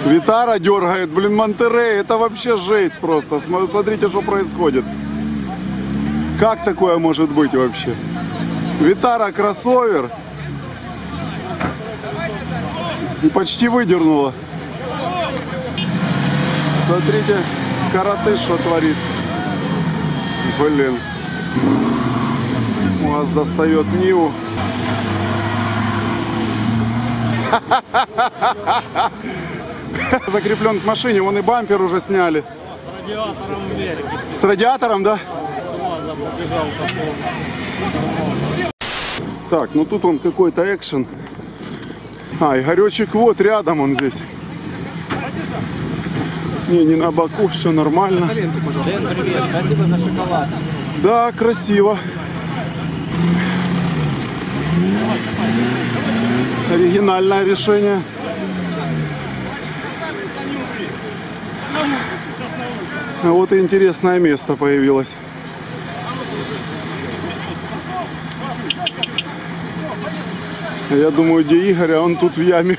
Витара дергает, блин, Монтерей. Это вообще жесть просто. Смотрите, что происходит. Как такое может быть вообще? Витара кроссовер. И почти выдернула. Смотрите, коротыш что творит. Блин. УАЗ достает Ниву. Закреплен к машине, вон и бампер уже сняли. С радиатором вверх. С радиатором, да? Так, ну тут он какой-то экшен. А, Игоречек вот рядом он здесь. Не на боку, все нормально. Лен, привет, спасибо за шоколад. Да, красиво. Оригинальное решение. А вот и интересное место появилось. Я думаю, где Игорь, а он тут в яме.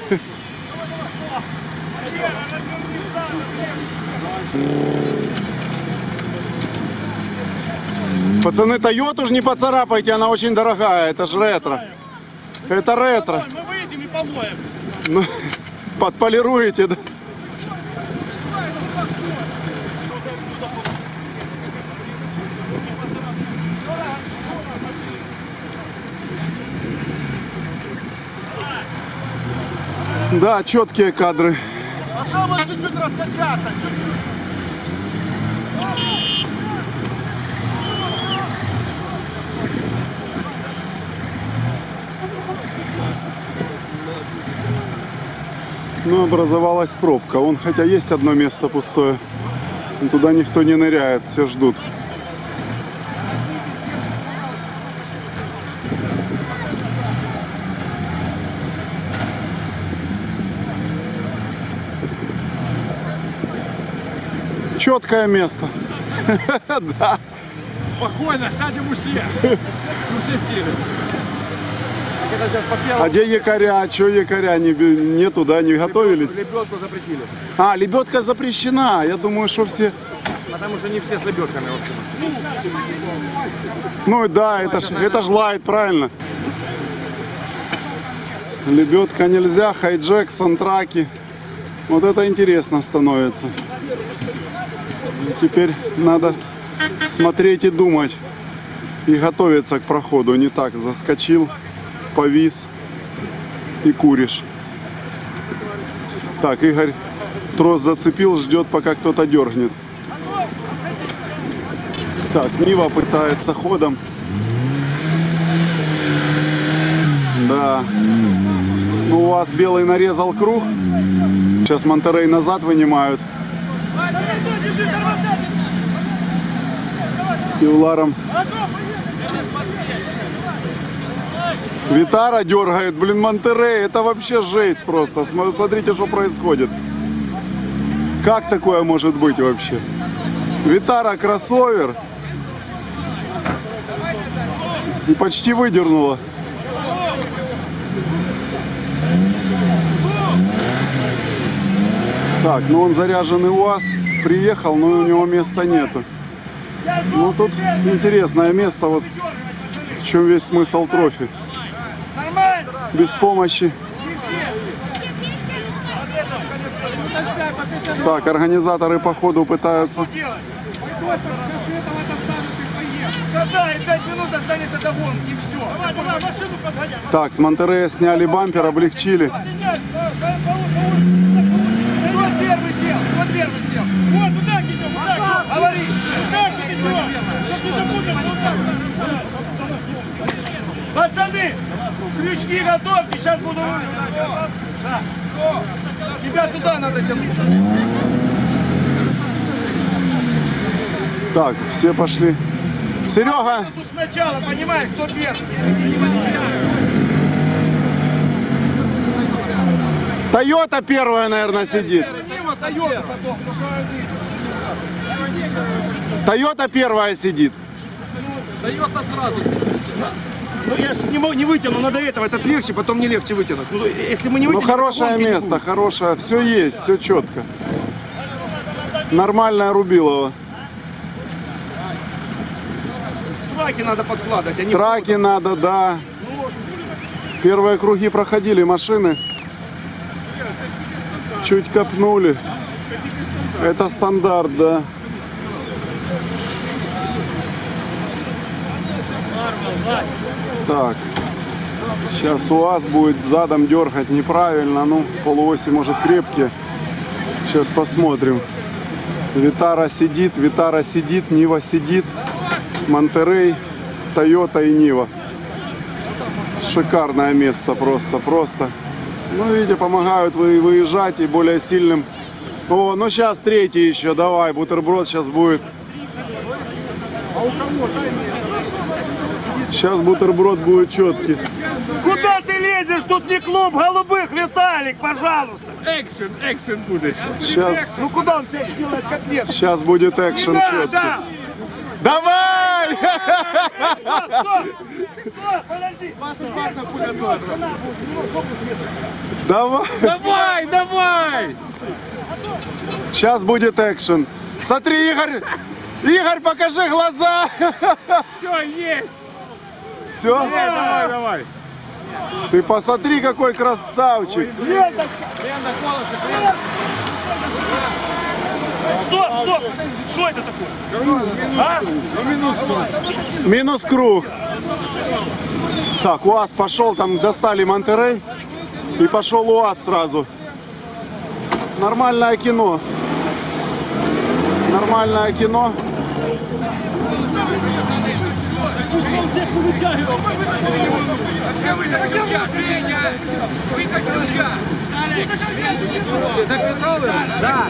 Пацаны, Тойоту ж не поцарапайте, она очень дорогая, это ж ретро. Это ретро. Мы выйдем и помоем. Ну, подполируете, да? Да, четкие кадры. Попробуй чуть-чуть раскачаться, чуть-чуть. Ну, образовалась пробка. Вон, хотя есть одно место пустое. Но туда никто не ныряет, все ждут. Четкое место. Да. Спокойно, сядем все. Все силы. А где якоря? Че якоря? Нету, да? Не готовились? Лебедку запретили. А, лебедка запрещена. Я думаю, что все... Потому что не все с лебедками вообще. Ну да, это ж лайт, правильно. Лебедка нельзя, хайджек, сантраки. Вот это интересно становится. Теперь надо смотреть и думать. И готовиться к проходу. Не так заскочил, повис и куришь. Так, Игорь трос зацепил, ждет, пока кто-то дергнет. Так, Нива пытается ходом. Да. Ну, у вас белый нарезал круг. Сейчас Монтерей назад вынимают. И Уларом. Витара дергает, блин, Монтерей. Это вообще жесть просто. Смотрите, что происходит. Как такое может быть вообще? Витара кроссовер. И почти выдернула. Так, ну он заряженный УАЗ. Приехал, но у него места нету. Ну тут интересное место. Вот в чем весь смысл трофи. Без помощи. Так, организаторы по ходу пытаются. Когда и 5 минут останется до гонки, и все. Давай, машину подгоняй. Так, с Монтерея сняли бампер, облегчили. Вот первый сел, вот первый сел. Вот, вот так идем, вот так. Говори. Вот так идем. Пацаны, крючки готовьте, сейчас буду рулить. Да. Тебя туда надо тянуть. Так, все пошли. Серега! Тут сначала, понимаешь, кто первый. Тойота первая, наверное, сидит. Тойота первая сидит. Тойота сразу. Ну я же не вытяну, надо этого, это легче, потом не легче вытянуть. Ну, если мы не Ну вытянем, хорошее то гонки не место, будет. хорошее, все есть, все четко. Нормальная Рубилова. Траки надо подкладывать, они... Траки надо, да. Первые круги проходили машины. Чуть копнули. Это стандарт, да. Так. Сейчас УАЗ будет задом дергать неправильно. Ну, полуоси может крепкие. Сейчас посмотрим. Витара сидит, Нива сидит. Монтерей, Тойота и Нива. Шикарное место просто. Ну, видите, помогают выезжать и более сильным. О, ну сейчас третий еще, давай, бутерброд сейчас будет. Сейчас бутерброд будет четкий. Куда ты лезешь? Тут не клуб голубых, Виталик, пожалуйста. Экшен будешь. Сейчас, Ну куда он тебе сделает котлет? сейчас будет экшен четкий. Да. Давай! Подожди. Давай! Давай! Сейчас будет экшен. Смотри, Игорь! Игорь, покажи глаза! Все, есть! Все? Давай! Ты посмотри, какой красавчик! Стоп! Что это такое? А? Минус круг. Так, УАЗ пошел, там достали Монтерей. И пошел УАЗ сразу. Нормальное кино. Нормальное кино. Записал его? Да.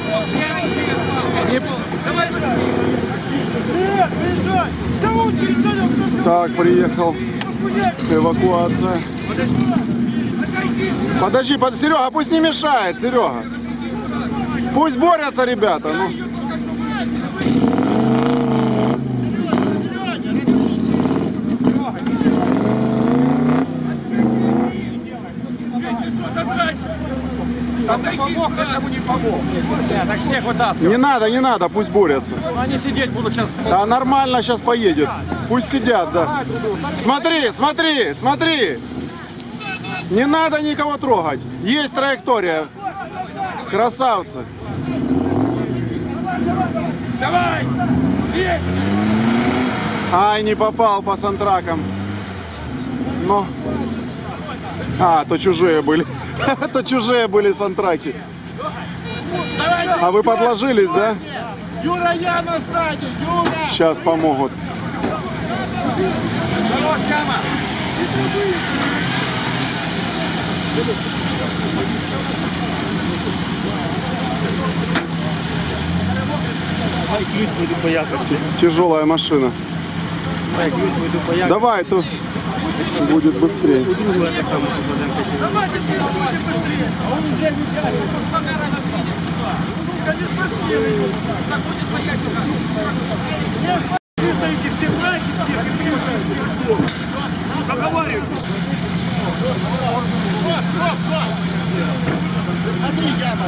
Так, приехал. Эвакуация. Подожди, Серега, пусть не мешает, Серега. Пусть борются ребята. Ну. Помог, этому не помог. Так всех вытаскивай. Не надо, пусть борются. Они сидеть будут сейчас. Да нормально сейчас поедет. Пусть сидят, да. Смотри. Не надо никого трогать. Есть траектория. Красавцы. Давай! Есть! Ай, не попал по сантракам. Но... то чужие были. Это чужие были сантраки. А вы подложились, да? Юра, яма сзади, Юра! Сейчас помогут. Хорош, Кама! Ключ буду поехать. Тяжелая машина. Ключ буду поехать. Давай, тут будет быстрее. Давайте быстрее. А он уже летает. Вы стоите все траки, всех и приезжаете. Договаривайтесь. Смотри, яма.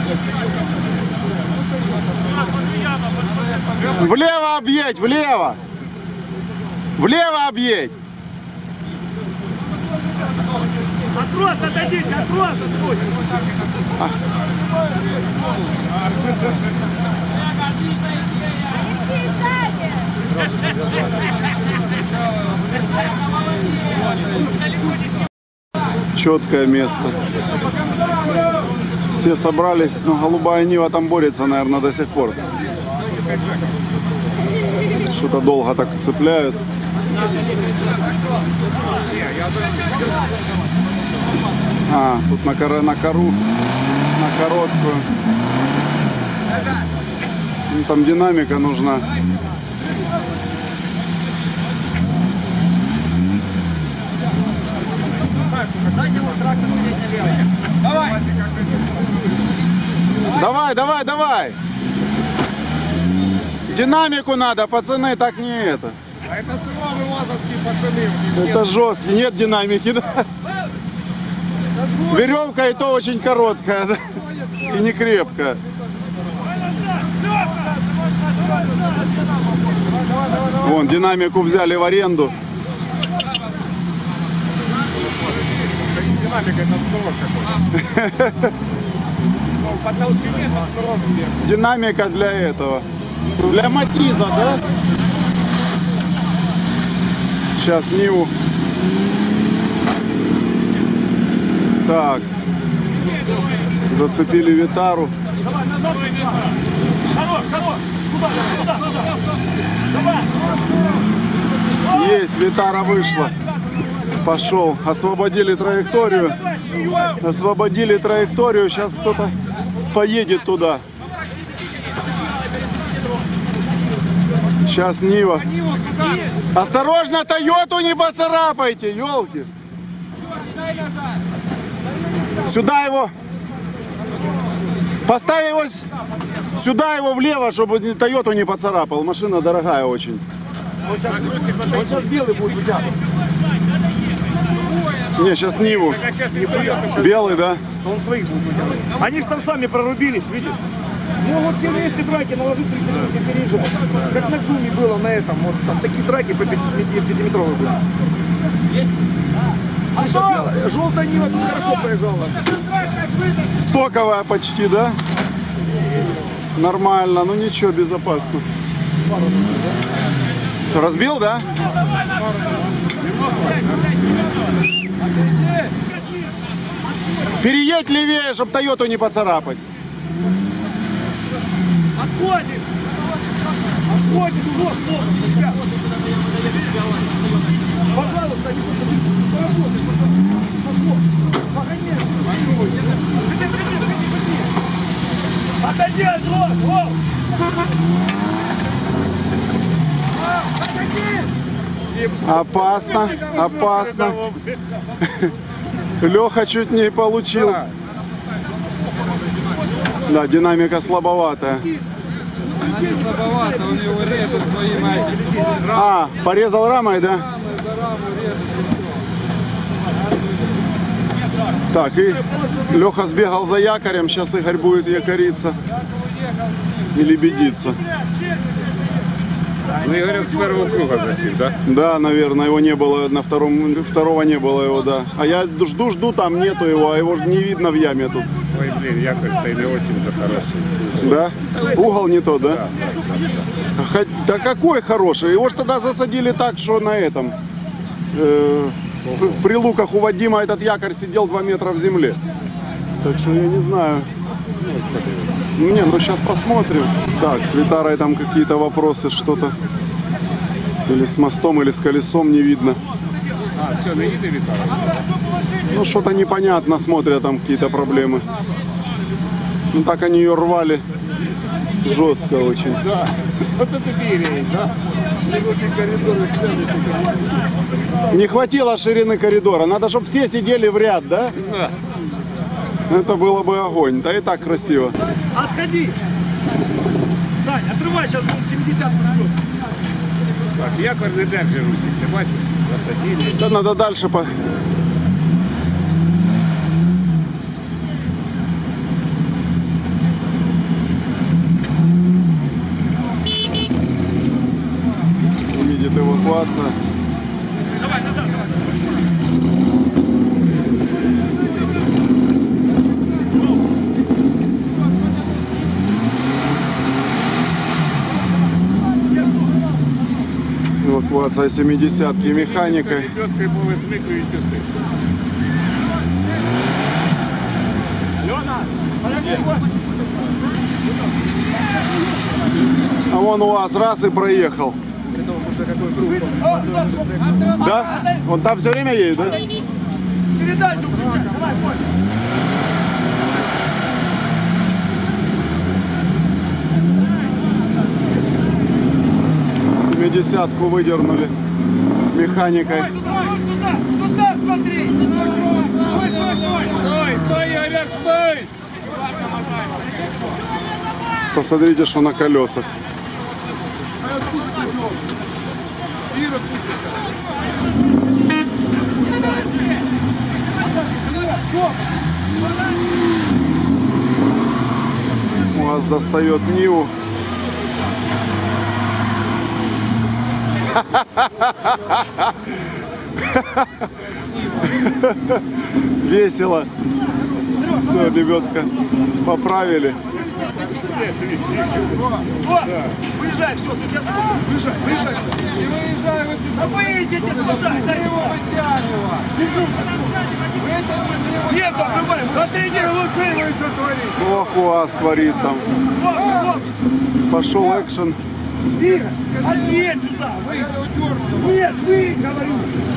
Влево объедь, влево. Влево объедь. Отрос, отойдите, отрос, отходите. Четкое место. Все собрались, но голубая Нива там борется, наверное, до сих пор. Что-то долго так цепляют. Тут на короткую. Ну, там динамика нужна. Давай. Динамику надо, пацаны, так не это. А это суровые лазовские пацаны. Это жесткий, нет динамики, да? Веревка и то очень короткая, да? И не крепкая. Вон, динамику взяли в аренду. Динамика это здорово какой-то. По толщине это здорово. Динамика для этого. Для Матиза, да? Сейчас Ниву. Так. Зацепили Витару. Есть, Витара вышла. Пошел. Освободили траекторию. Освободили траекторию. Сейчас кто-то поедет туда. Сейчас Нива. Осторожно, Тойоту не поцарапайте, елки. Сюда его. Поставь его сюда, его влево, чтобы Тойоту не поцарапал. Машина дорогая очень. Он сейчас белый будет вытягивать. Не, сейчас Ниву. Белый, да? Он своих будет вытягивать. Они же там сами прорубились, видишь? Ну вот все вместе траки наложить 30 пережим. Как на Джуме было на этом. Вот там такие траки по 5-метровые были. А что? Желтая Нива тут хорошо проезжала. Стоковая почти, да? Нормально, ну ничего, безопасно. Разбил, да? Переедь левее, чтобы Тойоту не поцарапать. Отходит! Отходит! Вот, вот! Пожалуйста, не поработай, погоди! Отойди от вас! Вов! Опасно, опасно. Леха чуть не получил. Да, динамика слабоватая. Слабовато, он его режет своим. А, порезал рамой, да? Так, и Леха сбегал за якорем, сейчас Игорь будет якориться и лебедиться. Ну, Игорек с первого круга засел, да? Да, наверное, его не было на второго не было его, да. А я жду, там нету его, а его не видно в яме тут. Ой, блин, якорь-то не очень-то хороший. Да? Угол не тот, да? Да какой хороший? Его ж тогда засадили так, что на этом. В Прилуках у Вадима этот якорь сидел 2 метра в земле. Так что я не знаю. Не, ну сейчас посмотрим. Так, с Витарой там какие-то вопросы, что-то. Или с мостом, или с колесом не видно. А, все, на еды Витара. Ну что-то непонятно, смотрят там какие-то проблемы. Ну так они ее рвали. Жестко очень. Да, вот это берег, да? Не хватило ширины коридора. Надо, чтобы все сидели в ряд, да? Да. Это было бы огонь. Да и так красиво. Отходи! Сань, отрывай, сейчас будем 70 пойдет. Так, якорь не держи, Русик, ти бачиш? Засадили. Да надо дальше по... Видит эвакуация. Давай, назад, давай. Эвакуация 70-ки механикой. Лебедкой були смикують уси. Лена, подожди, А вон УАЗ раз и проехал. Да? Он там все время едет, да? передачу включай, давай, Коль. 70-ку выдернули механикой. Туда смотри! Стой, стой, Игорек, стой! Посмотрите, что на колесах. УАЗ достает Ниву. Весело. Все, лебедка поправили. Выезжай, все, ты тебя выезжай, выезжай. Не выезжай, вы выйдите туда, дай его. Нет, покрывай, смотрите, лучше его еще творит. Ох, УАЗ творит там. Пошел экшен. Тихо, а нет сюда, вы. Нет, вы, говорю.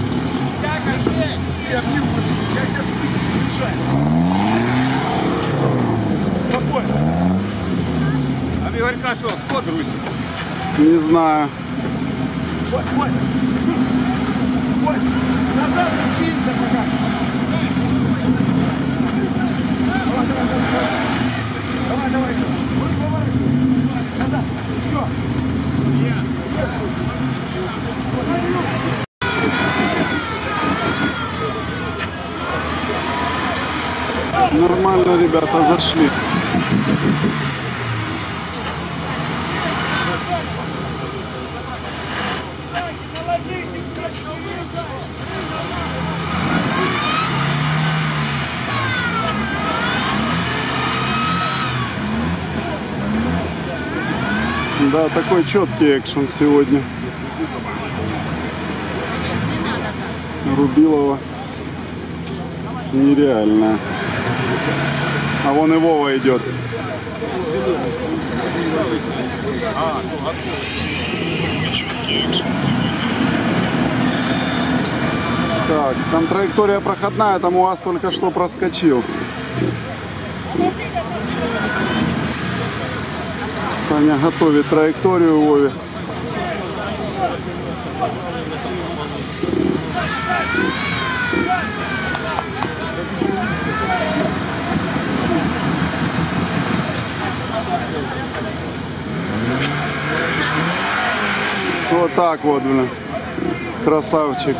Я сейчас выезжаю. Спокойно. А Игорька что, сход русик? Не знаю. Ой, назад скинься пока. Давай. Назад, еще. Нормально ребята зашли. Да, такой четкий экшен сегодня. Рубилова нереально. А вон и Вова идет. Так, там траектория проходная, там УАЗ только что проскочил. Саня готовит траекторию Вове. Вот так вот, блин. Красавчик.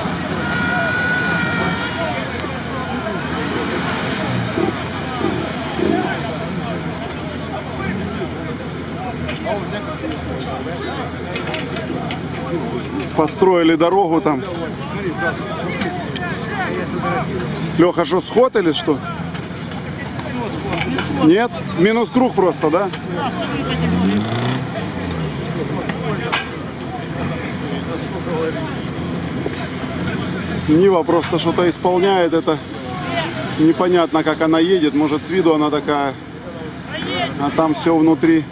Построили дорогу там. Леха, что, сход или что? Нет? Минус круг просто, да? Нива просто что-то исполняет, это непонятно, как она едет. Может, с виду она такая, а там все внутри.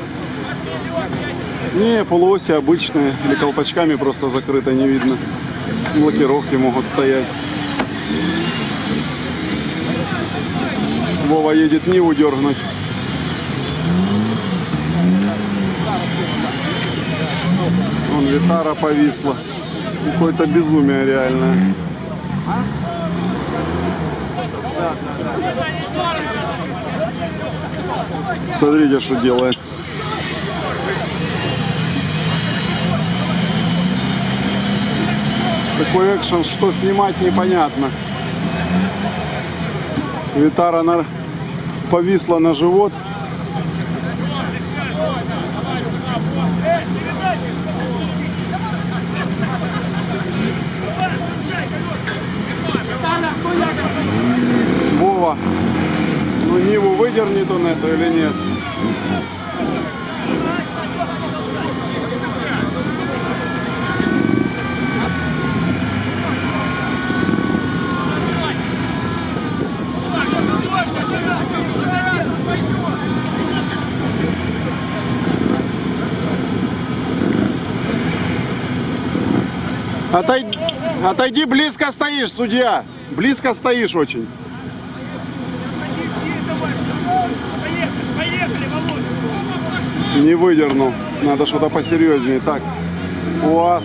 Не, полуоси обычные, или колпачками просто закрыто, не видно. Блокировки могут стоять. Вова едет Ниву дергнуть. Вон Витара повисла. Какое-то безумие реальное. Смотрите, что делает. Такой экшен, что снимать непонятно. Витара повисла на живот. Вова, ну Ниву выдернет он это или нет? Отойди, близко стоишь, судья. Близко стоишь очень. Поехали, Володя. Не выдернул. Надо что-то посерьезнее. Так, УАЗ.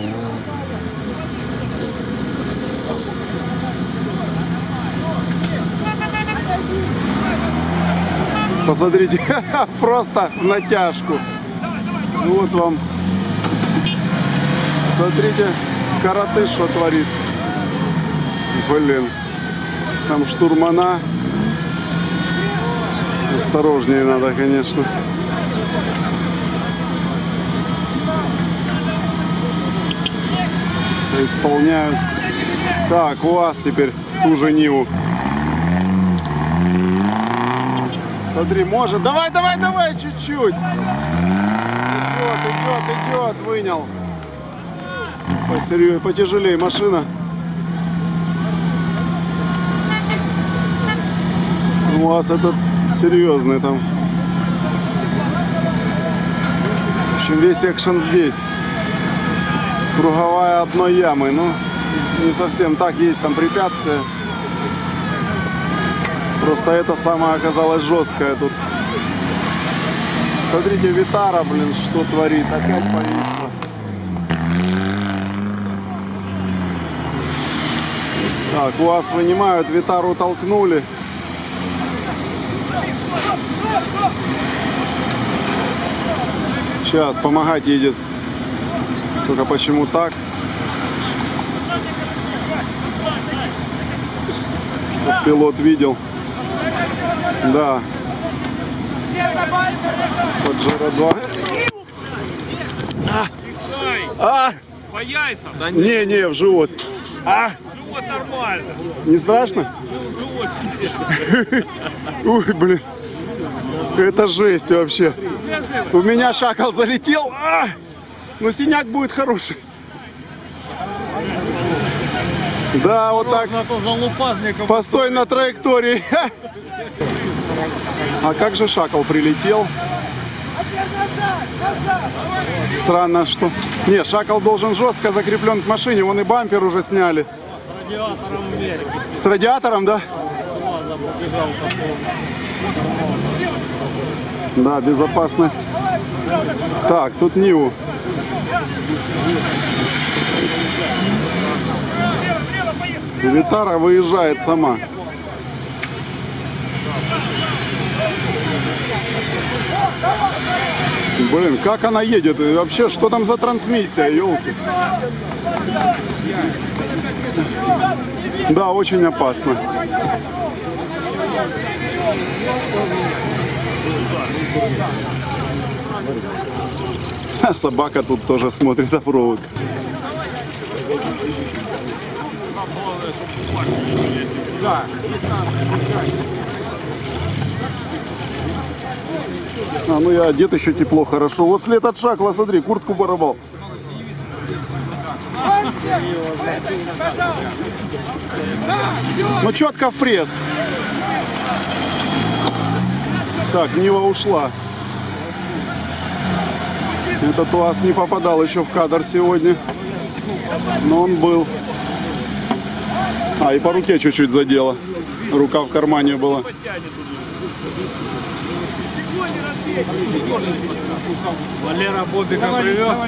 Посмотрите, просто в натяжку. Вот вам. Смотрите, Каратыш что творит. Блин. Там штурмана. Осторожнее надо, конечно. Исполняют. Так, УАЗ теперь ту же Ниву. Смотри, может. Давай, давай, давай, чуть-чуть. Идет, вынял. Посерьезнее, потяжелее машина. УАЗ этот серьезный там. В общем, весь экшен здесь. Круговая одной ямы. Ну, не совсем так, есть там препятствия. Просто это самое оказалось жесткое тут. Смотрите, Витара, блин, что творит. Опять повисло. Так, УАЗ вынимают, Витару толкнули. Сейчас помогать едет. Только почему так? Чтоб пилот видел. Да. Паджеро 2. По яйцам. Да Не, в живот. живот нормально. Не страшно? Живот. Ой, блин. Это жесть вообще. У меня шакал залетел. Но синяк будет хороший. Да, вот так. Постой на траектории. А как же шакал прилетел? Странно, что... Не, шакал должен жестко закреплен к машине. Вон и бампер уже сняли. С радиатором вместе. С радиатором, да? Да, безопасность. Так, тут Ниву. Витара выезжает сама. Блин, как она едет? И вообще, что там за трансмиссия, елки? Да, очень опасно. А собака тут тоже смотрит оффроуд. Ну я одет еще тепло, хорошо. Вот след от шакла, смотри, куртку порвал. Ну четко в пресс. Так, Нива ушла. Этот УАЗ не попадал еще в кадр сегодня. Но он был. И по руке чуть-чуть задело. Рука в кармане была. Валера Бобика привез?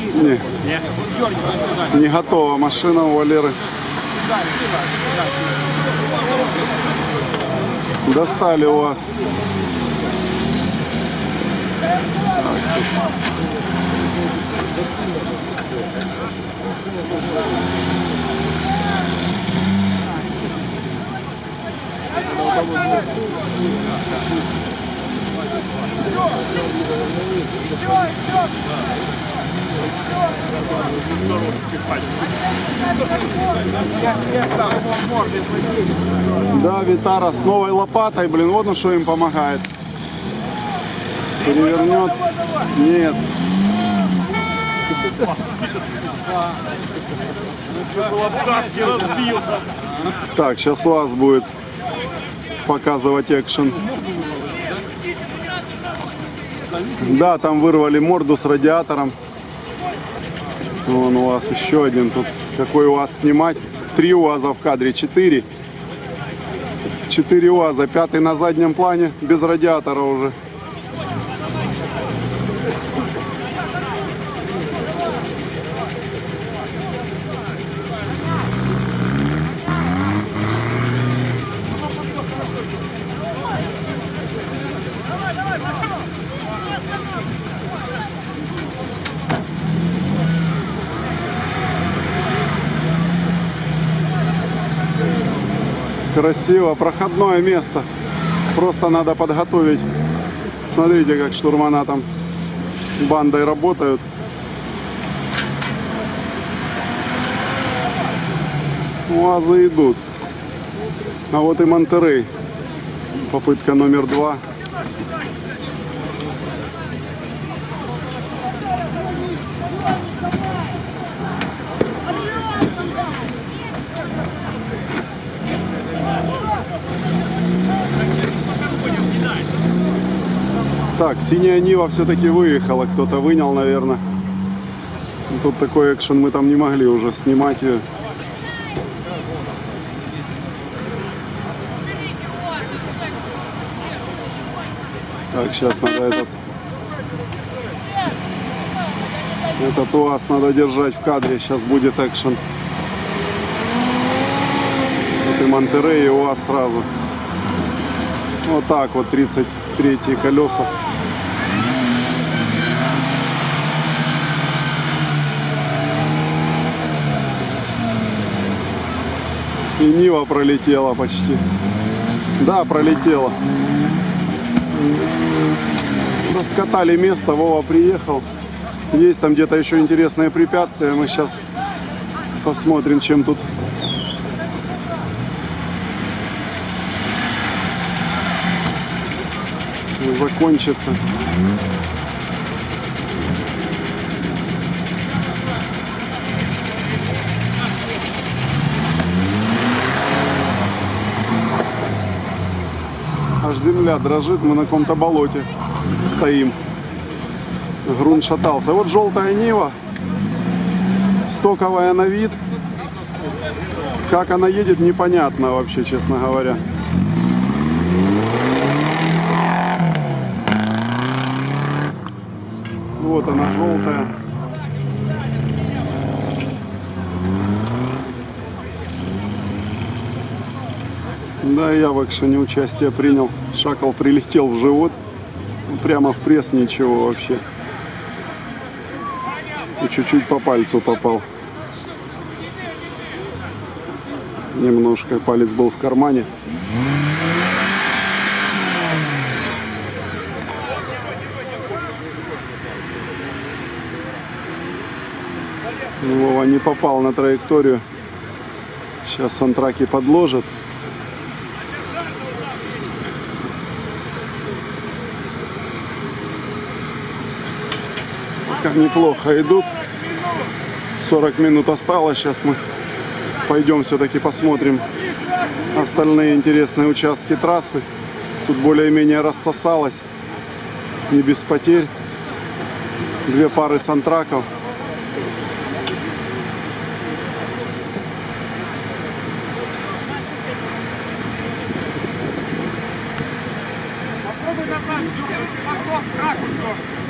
Не готова машина у Валеры. Достали у вас. Да, Витара с новой лопатой, блин, вот на что им помогает. Перевернет. Нет. Так, сейчас УАЗ будет показывать экшен. Да, там вырвали морду с радиатором. Вон у вас еще один тут. Какой УАЗ снимать? 3 УАЗа в кадре, 4. 4 УАЗа, 5-й на заднем плане, без радиатора уже. Красиво, проходное место. Просто надо подготовить Смотрите, как штурмана там бандой работают. УАЗы идут. А вот и Монтерей. Попытка номер 2. Так, синяя Нива все-таки выехала. Кто-то вынял, наверное. Тут такой экшен, мы там не могли уже снимать ее. Так, сейчас надо этот УАЗ надо держать в кадре. Сейчас будет экшен. Вот и Монтерей, и УАЗ сразу. Вот так вот 33-е колеса. И Нива пролетела почти. Да, пролетела. Раскатали место, Вова приехал. Есть там где-то еще интересные препятствия. Мы сейчас посмотрим, чем тут закончится. Аж земля дрожит, мы на каком-то болоте стоим. Грунт шатался. Вот желтая Нива, стоковая на вид. Как она едет, непонятно вообще, честно говоря. Вот она, желтая. Да, я в экшене участие принял. Шакал прилетел в живот. Прямо в пресс, ничего вообще. И чуть-чуть по пальцу попал. Немножко палец был в кармане. Вова не попал на траекторию. Сейчас Сантраки подложат. Как неплохо идут. 40 минут осталось. Сейчас мы пойдем все-таки посмотрим остальные интересные участки трассы. Тут более-менее рассосалось. Не без потерь. 2 пары сантраков. Попробуй назад, восток, трак,